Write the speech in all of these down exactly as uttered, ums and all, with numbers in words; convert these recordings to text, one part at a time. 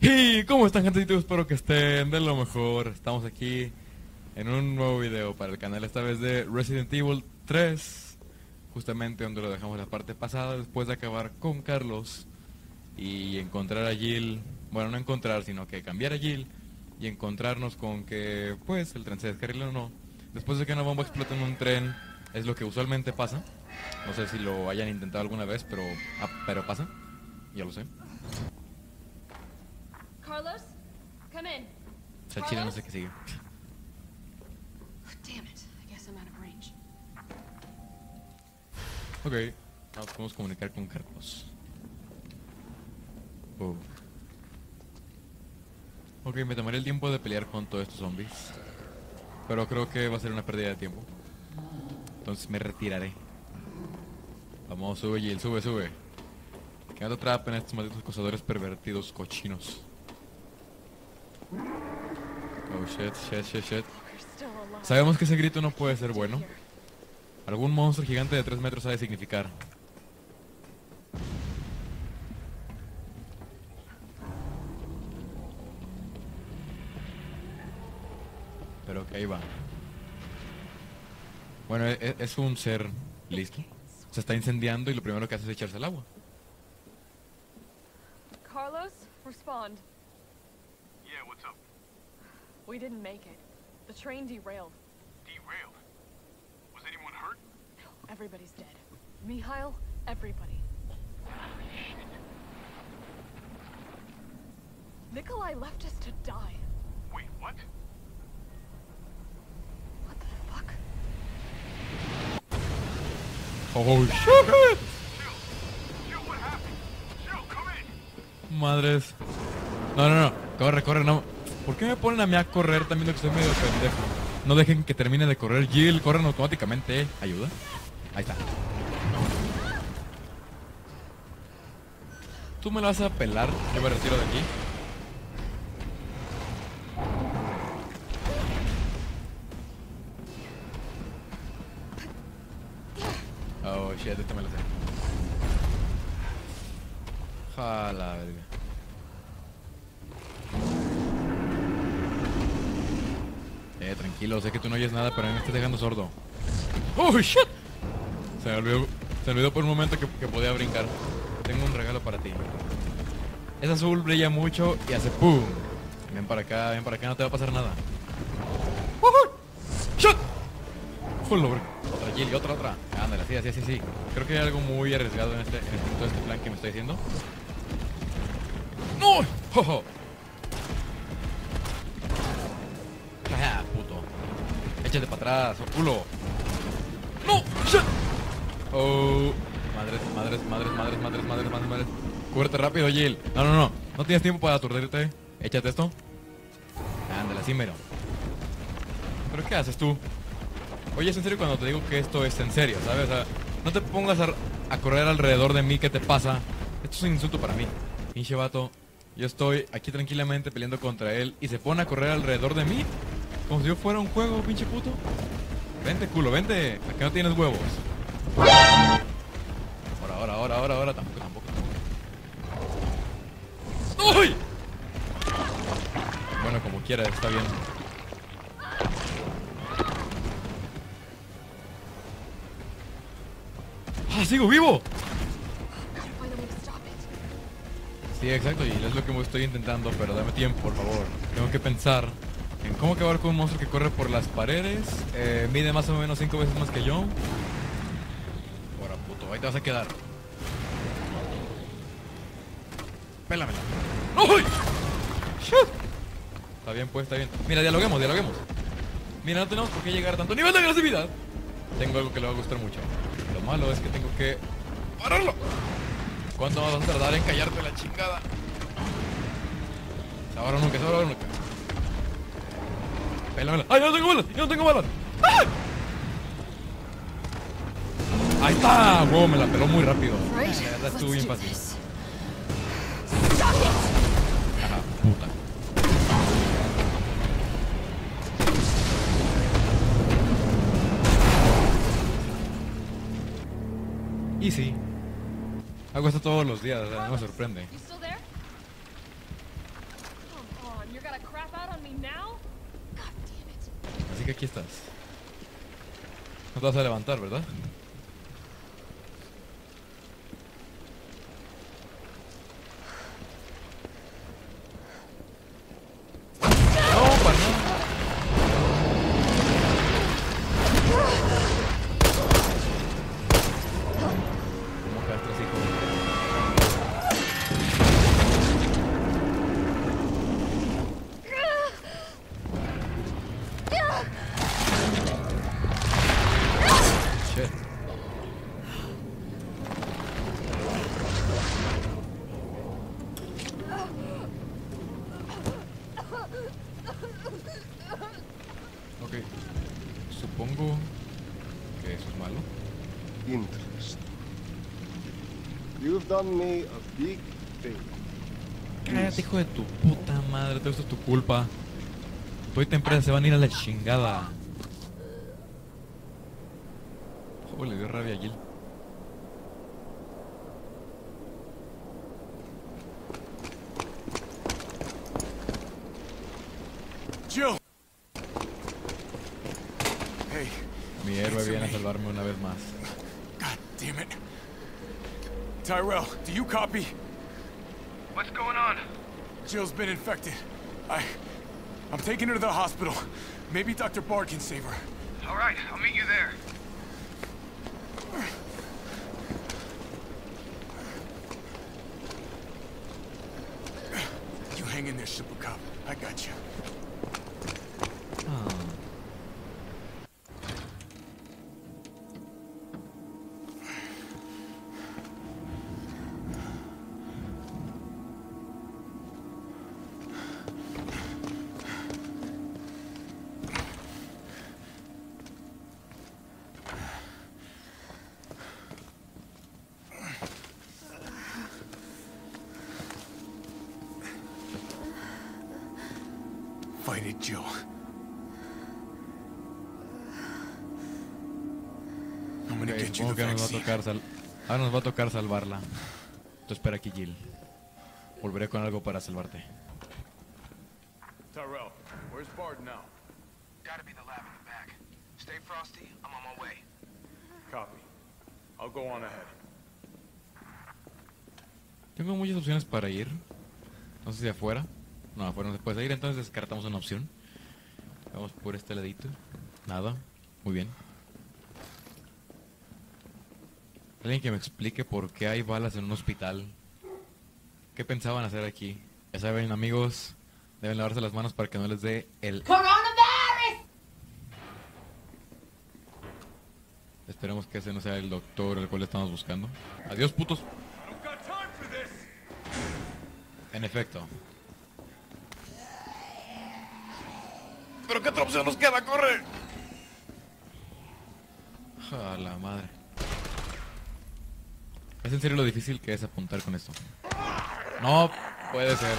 ¿Y cómo están, gentecitos? Espero que estén de lo mejor. Estamos aquí en un nuevo video para el canal, esta vez de Resident Evil tres, justamente donde lo dejamos la parte pasada, después de acabar con Carlos y encontrar a Jill. Bueno, no encontrar, sino que cambiar a Jill y encontrarnos con que, pues, el tren se descarriló o no. Después de que una bomba explota en un tren, es lo que usualmente pasa. No sé si lo hayan intentado alguna vez, pero, ah, pero pasa. Ya lo sé. Carlos, come in. O sea, chile, no sé qué sigue. Damn it. I guess I'm out of range. Ok, nos podemos comunicar con Carlos. Oh. Ok, me tomaré el tiempo de pelear con todos estos zombies, pero creo que va a ser una pérdida de tiempo. Entonces me retiraré. Vamos, sube Jill, sube, sube. Que no te atrapen estos malditos acosadores pervertidos cochinos. Oh shit, shit, shit, shit. Sabemos que ese grito no puede ser bueno. Algún monstruo gigante de tres metros ha de significar. Pero que ahí va. Bueno, es, es un ser listo. Se está incendiando y lo primero que hace es echarse al agua. Carlos, respond. Yeah, what's up? We didn't make it. The train derailed. Derailed? Was anyone hurt? Everybody's dead. Mikhail, everybody. Nikolai left us to die. Wait, what? What the fuck? Oh shit. Jill! Jill, what happened? Jill, come in! Madres. No, no, no. Corre, corre, no. ¿Por qué me ponen a mí a correr también lo que estoy medio pendejo? No dejen que termine de correr Jill. Corren automáticamente. ¿Ayuda? Ahí está. ¿Tú me la vas a pelar? Yo me retiro de aquí. Oh shit, esta me la sé. Jala, verga. Eh, tranquilo, sé que tú no oyes nada, pero a mí me estás dejando sordo. ¡Oh, shit! Se me olvidó, se me olvidó por un momento que, que podía brincar. Tengo un regalo para ti. Es azul, brilla mucho y hace ¡pum! Ven para acá, ven para acá, no te va a pasar nada. ¡Oh, shit! ¡Joder! Otra Jill y otra, otra. Ándale, sí, sí, sí, sí. Creo que hay algo muy arriesgado en este, en este, en todo este plan que me estoy diciendo. ¡No! ¡Oh, oh! ¡Ja, puto! Échate para atrás, oh, culo. ¡No! ¡Shit! Oh, madres, madres, madres, madres, madres, madres, madres, madres. Cúbrete rápido, Jill. No, no, no. No tienes tiempo para aturdirte. Échate esto. Ándale, así mero. ¿Pero qué haces tú? Oye, es en serio cuando te digo que esto es en serio, ¿sabes? O sea, no te pongas a, a correr alrededor de mí. ¿Qué te pasa? Esto es un insulto para mí. Pinche vato. Yo estoy aquí tranquilamente peleando contra él y se pone a correr alrededor de mí como si yo fuera un juego, pinche puto. Vente, culo, vente. Aquí no tienes huevos. Ahora, ahora, ahora, ahora, ahora. Tampoco, tampoco, tampoco. ¡Uy! Bueno, como quiera, está bien. ¡Ah, sigo vivo! Sí, exacto, y es lo que estoy intentando, pero dame tiempo, por favor. Tengo que pensar en cómo acabar con un monstruo que corre por las paredes, eh, mide más o menos cinco veces más que yo. Ahora, puto, ahí te vas a quedar. Pélamela. ¡Uy! ¡Shit! Está bien, pues, está bien. Mira, dialoguemos, dialoguemos. Mira, no tenemos por qué llegar a tanto nivel de agresividad. Tengo algo que le va a gustar mucho. Lo malo es que tengo que pararlo. ¿Cuánto vas a tardar en callarte la chingada? Ahora nunca, ahora nunca. Pélamela. ¡Ay, yo no tengo balas! ¡Yo no tengo balas! ¡Ah! ¡Ahí está! Wow, me la peló muy rápido. La verdad estuvo bien fácil. Ajá, puta. Y sí. Hago esto todos los días, o sea, no me sorprende. You still there? now? God damn it. Así que aquí estás. No te vas a levantar, ¿verdad? No, para nada. ¿Cómo castras, hijo? Shit. Ok, supongo que eso es malo. Interest. You've done me a big favor. Cállate, hijo de tu puta madre, todo esto es tu culpa. Tu empresa se van a ir a la chingada. Oh, le dio rabia a Jill. Jill! Hey. Mi héroe viene a salvarme una vez más. God damn it. Tyrell, do you copy? What's going on? Jill's been infected. I... I'm taking her to the hospital. Maybe Doctor Bard can save her. All right, I'll meet you there. You hang in there, Super Cop. I got you. Ah. Fight it, Jill. I'm gonna Ok, get you supongo the que nos va a vaccine. tocar sal... Ahora nos va a tocar salvarla. Tú espera aquí, Jill. Volveré con algo para salvarte. Tyrell, where's Bard now? Gotta be the lab in the back. Stay frosty, I'm on my way. Copy. I'll go on ahead. Tengo muchas opciones para ir. No sé si afuera. No, afuera no se puede ir, entonces descartamos una opción. Vamos por este ladito. Nada. Muy bien. Alguien que me explique por qué hay balas en un hospital. ¿Qué pensaban hacer aquí? Ya saben, amigos, deben lavarse las manos para que no les dé el... Coronavirus! Esperemos que ese no sea el doctor al cual estamos buscando. Adiós, putos. I don't got time for this! En efecto. ¿Pero qué otra opción nos queda? ¡Corre! A la madre. ¿Es en serio lo difícil que es apuntar con esto? No puede ser.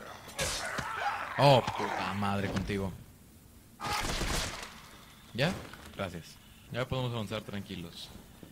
Oh, puta madre contigo. ¿Ya? Gracias. Ya podemos avanzar tranquilos.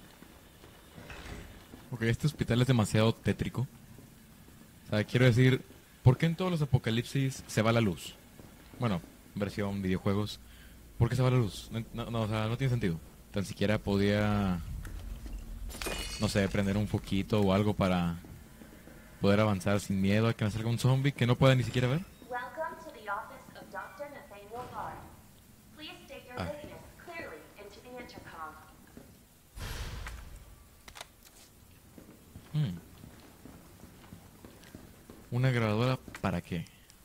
Ok, este hospital es demasiado tétrico. O sea, quiero decir, ¿por qué en todos los apocalipsis se va la luz? Bueno, versión videojuegos. ¿Por qué se va la luz? No, no, no, o sea, no tiene sentido. Tan siquiera podía, no sé, prender un foquito o algo para poder avanzar sin miedo a que me salga un zombie que no pueda ni siquiera ver. Welcome to the office of Doctor Nathaniel Bard. Please state your Ah. business clearly into the intercom. Hmm. ¿Una grabadora para qué?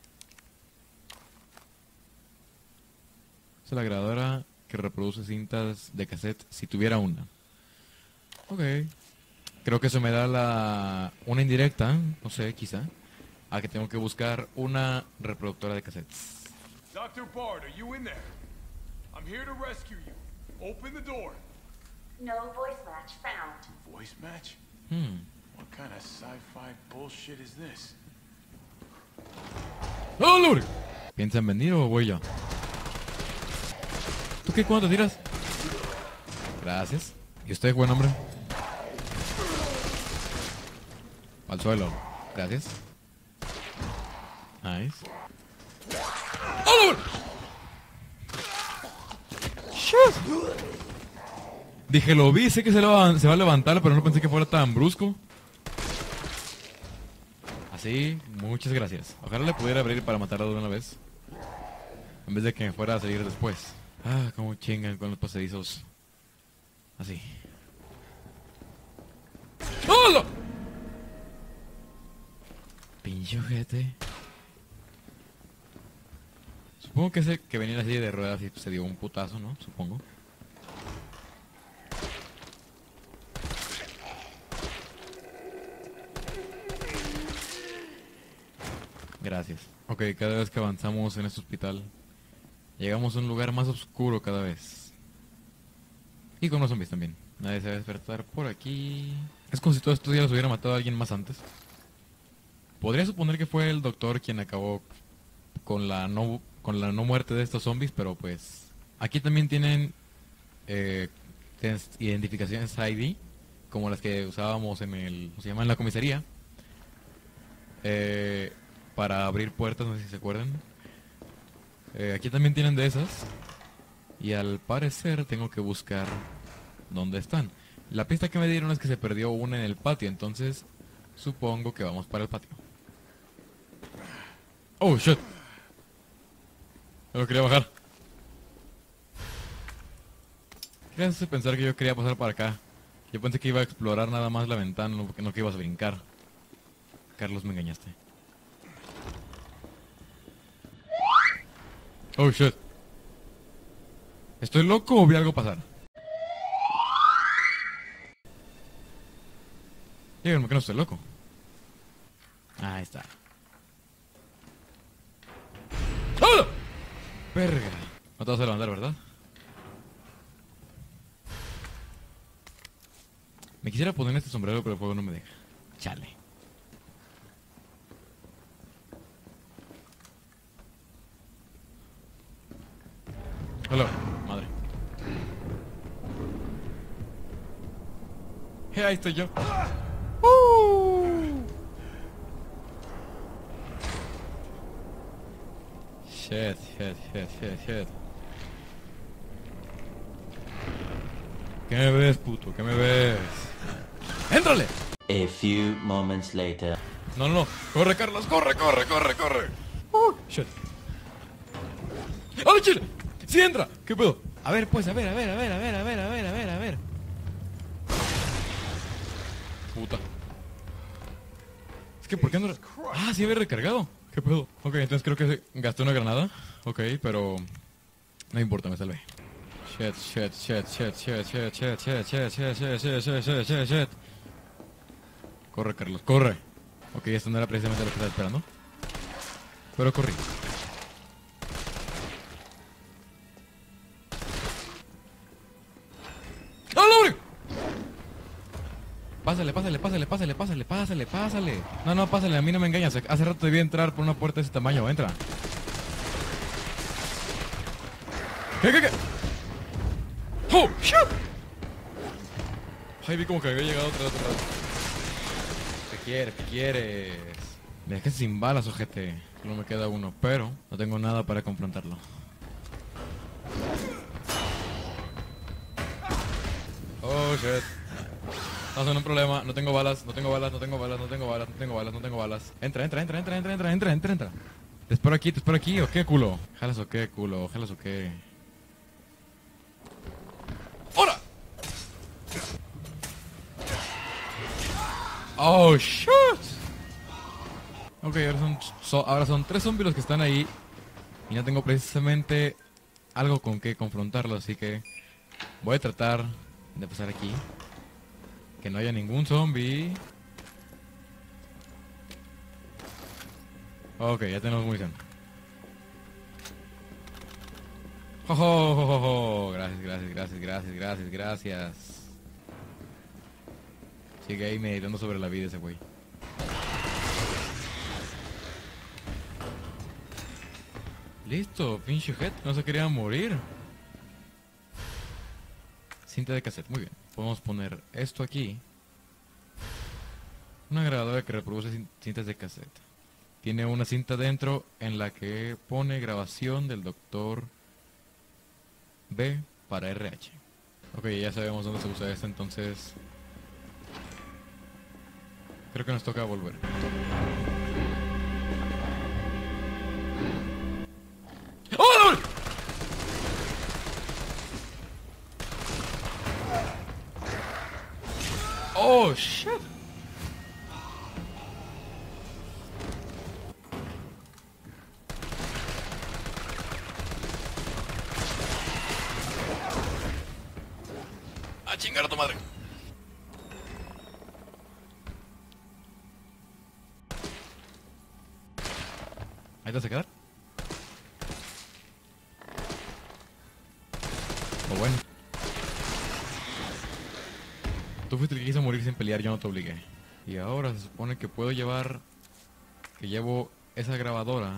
Es la grabadora que reproduce cintas de cassette si tuviera una. Ok. Creo que eso me da la... una indirecta, no sé, quizá, a que tengo que buscar una reproductora de cassettes. Doctor Bard, are you in there? I'm here to rescue you. Open the door. No voice match found. Voice match? Hmm. What kind of sci-fi bullshit is this? ¡Oh, Lord! ¿Piensan venir o voy yo? ¿Tú qué? ¿Cuándo te tiras? Gracias. ¿Y usted, buen hombre? Al suelo. Gracias. Nice. ¡Oh, shit! Dije, lo vi, sé que se, lo, se va a levantar, pero no pensé que fuera tan brusco. Así, muchas gracias. Ojalá le pudiera abrir para matarlo de una vez, en vez de que me fuera a salir después. Ah, cómo chingan con los pasadizos. Así. ¡Hola! Pinche ojete. Supongo que ese que venía en la silla de ruedas y se dio un putazo, ¿no? Supongo. Gracias. Ok, cada vez que avanzamos en este hospital, llegamos a un lugar más oscuro cada vez. Y con los zombies también. Nadie se va a despertar por aquí. Es como si todo esto ya los hubiera matado a alguien más antes. Podría suponer que fue el doctor quien acabó con la no, con la no muerte de estos zombies, pero pues... Aquí también tienen eh, identificaciones I D, como las que usábamos en el... ¿cómo se llama? En la comisaría. Eh... Para abrir puertas, no sé si se acuerdan. Eh, aquí también tienen de esas. Y al parecer tengo que buscar dónde están. La pista que me dieron es que se perdió una en el patio, entonces supongo que vamos para el patio. Oh, shit. Solo quería bajar. ¿Qué hace pensar que yo quería pasar para acá? Yo pensé que iba a explorar nada más la ventana, no, no que ibas a brincar. Carlos, me engañaste. Oh, shit. ¿Estoy loco o vi algo pasar? Díganme que no estoy loco. Ahí está. ¡Oh! Verga. No te vas a levantar, ¿verdad? Me quisiera poner este sombrero, pero el fuego no me deja. Chale. Hola, madre. Hey, ahí estoy yo. Uh. Shit, shit, shit, shit, shit. ¿Qué me ves, puto? ¿Qué me ves? ¡Éntrale! A few moments later. No, no, no. Corre, Carlos, corre, corre, corre, corre. Uh, shit. ¡Oh, chile! ¡Sí entra! ¿Qué pedo? A ver, pues, a ver, a ver, a ver, a ver, a ver, a ver, a ver, a ver. Puta. Es que, ¿por qué no? Ah, sí había recargado. ¿Qué pedo? Ok, entonces creo que gasté una granada. Ok, pero... no importa, me salvé. Shit, shit, shit, shit, shit, shit, shit, shit, shit, shit, shit, shit, shit, shit, shit, shit. Corre, Carlos, corre. Ok, esto no era precisamente lo que estaba esperando. Pero corrí. Pásale, pásale, pásale, pásale, pásale, pásale, pásale. No, no, pásale, a mí no me engañas. Hace rato debí entrar por una puerta de ese tamaño. Entra. ¿Qué, qué, qué? ¡Oh, shit! Ay, vi como que había llegado otra vez, otra vez. ¿Qué quieres? ¿Qué quieres? Me dejaste sin balas, ojete. Solo me queda uno, pero no tengo nada para confrontarlo. Oh, shit. No, son un problema, no tengo balas, no tengo balas, no tengo balas, no tengo balas, no tengo balas, no tengo balas. Entra, entra, entra, entra, entra, entra, entra, entra, entra. Te espero aquí, te espero aquí, ¿o qué, culo? Jalas o qué, culo, jalas o qué. ¡Hora! Oh, shit. Ok, ahora son, so, ahora son tres zombies los que están ahí. Y no tengo precisamente algo con que confrontarlos, así que voy a tratar de pasar aquí. Que no haya ningún zombie. Ok, ya tenemos munición. Jo, jo, jo, jo, jo. Gracias, gracias, gracias, gracias, gracias, gracias. Sigue ahí meditando sobre la vida ese güey. Listo, pinche head, no se quería morir. Cinta de cassette, muy bien. Podemos poner esto aquí. Una grabadora que reproduce cintas de cassette. tiene una cinta dentro en la que pone grabación del doctor B para R H. Ok, ya sabemos dónde se usa esto, entonces creo que nos toca volver. ¡Oh, no! ¡Oh, shit! ¡A chingar a tu madre! ¿Ahí te vas a quedar? O bueno. Tú fuiste el que quiso morir sin pelear, yo no te obligué. Y ahora se supone que puedo llevar... Que llevo esa grabadora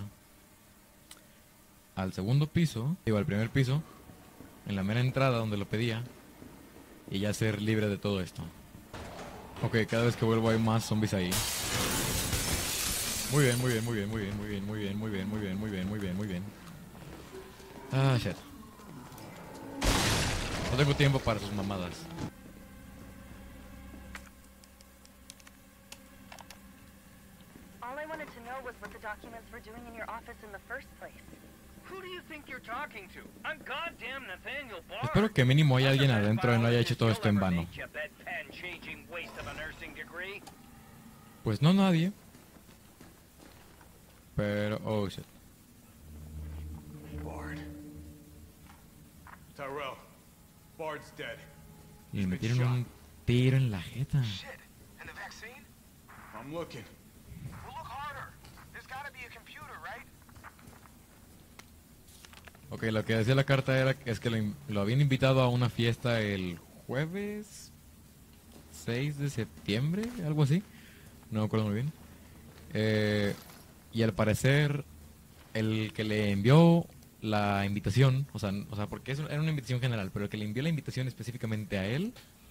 al segundo piso, digo al primer piso, en la mera entrada donde lo pedía, y ya ser libre de todo esto. Ok, cada vez que vuelvo hay más zombies ahí. Muy bien, muy bien, muy bien, muy bien, muy bien, muy bien, muy bien, muy bien, muy bien, muy bien, muy bien. Ah, shit. No tengo tiempo para sus mamadas. All I wanted to know was what the documents were doing in your office in the first place. Who do you think you're talking to? I'm goddamn Nathaniel Bard. Espero que mínimo haya alguien adentro y no haya hecho todo esto en vano. Pues no nadie. Pero... oh shit. Bard. Tyrell. Bard's dead. Y me metieron un tiro en la jeta. Shit. And the vaccine? I'm looking. Well, look harder. There's gotta be a computer, right? Ok, lo que decía la carta era es que lo, in- lo habían invitado a una fiesta el jueves seis de septiembre, algo así. No me acuerdo muy bien. Eh, y al parecer, el que le envió la invitación, o sea, o sea porque es, era una invitación general, pero el que le envió la invitación específicamente a él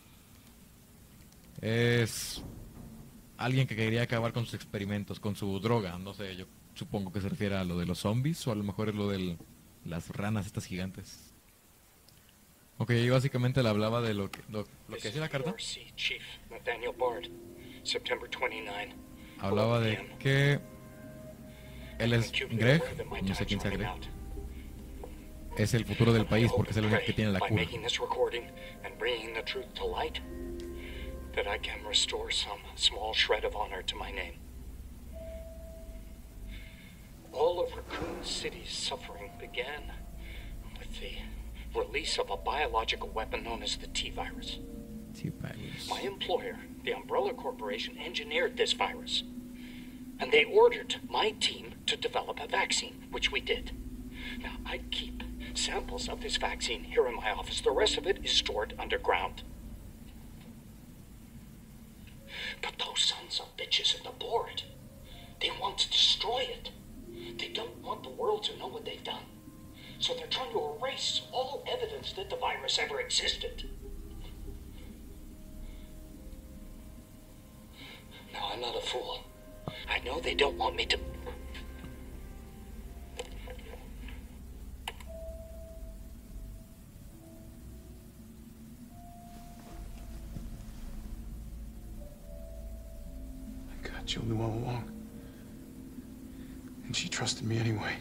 es alguien que quería acabar con sus experimentos, con su droga. No sé, yo supongo que se refiere a lo de los zombies o a lo mejor es lo de las ranas estas gigantes. Ok, y básicamente le hablaba de lo que, lo, lo que hacía la carta. Chief Nathaniel Bard, September twenty-ninth. Hablaba de que él es Greg, no sé quién sea Greg. Es el futuro del país porque es el único que tiene la By cura. making this recording and bringing the truth to light, that I can restore some small shred of honor to my name. All of Raccoon City's suffering began with the release of a biological weapon known as the T-virus. T-virus. My employer, the Umbrella Corporation, engineered this virus. And they ordered my team to develop a vaccine, which we did. Now, I keep samples of this vaccine here in my office. The rest of it is stored underground. But those sons of bitches at the board, they want to destroy it. They don't want the world to know what they've done. So they're trying to erase all evidence that the virus ever existed. Now, I'm not a fool. I know they don't want me to... I got Julie all along. And she trusted me anyway.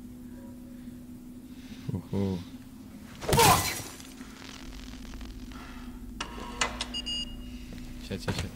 Ujú. Fuck! Shit, shit, shit.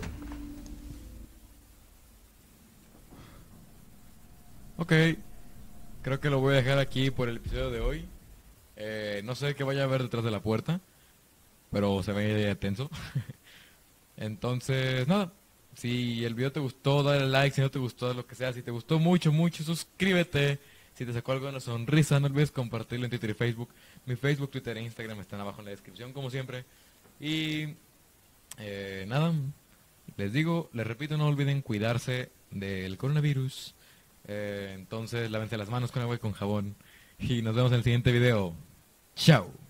Ok, creo que lo voy a dejar aquí por el episodio de hoy. Eh, no sé qué vaya a haber detrás de la puerta, pero se ve tenso. Entonces, nada, si el video te gustó, dale like, si no te gustó, lo que sea. Si te gustó mucho, mucho, suscríbete. Si te sacó algo de una sonrisa, no olvides compartirlo en Twitter y Facebook. Mi Facebook, Twitter e Instagram están abajo en la descripción, como siempre. Y eh, nada, les digo, les repito, no olviden cuidarse del coronavirus. Eh, entonces, lávense las manos con agua y con jabón. Y nos vemos en el siguiente video. Chao.